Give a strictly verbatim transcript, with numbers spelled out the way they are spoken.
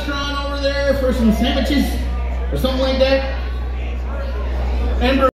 restaurant over there for some sandwiches or something like that? And